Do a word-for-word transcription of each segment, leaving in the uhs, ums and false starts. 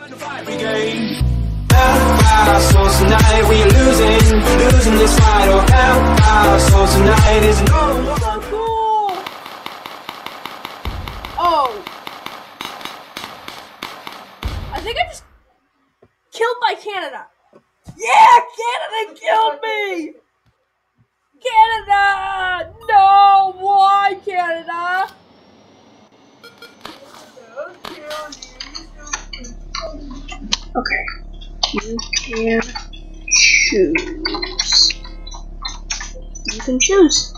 So tonight we are losing, losing this fight. Oh, help us. So tonight is no more. So cool. Oh, I think I just killed my Canada. Yeah, Canada killed me. Canada, no, why Canada? Okay, you can choose. You can choose.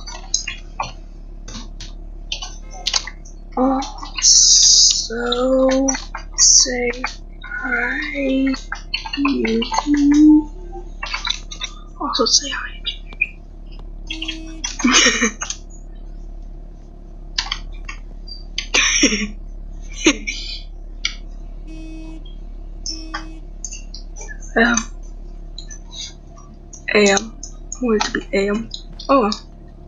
Also, say hi. You also say hi. um, A M. I want it to be A M. Oh well.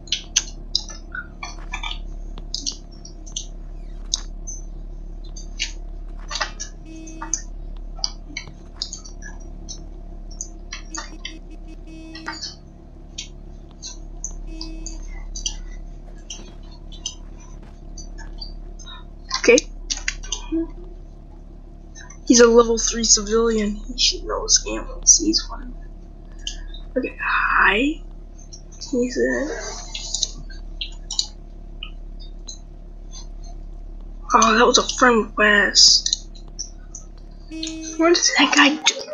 Okay. He's a level three civilian. He should know his game when he sees one. Okay, hi. He said. Oh, that was a friend request. What is that guy doing?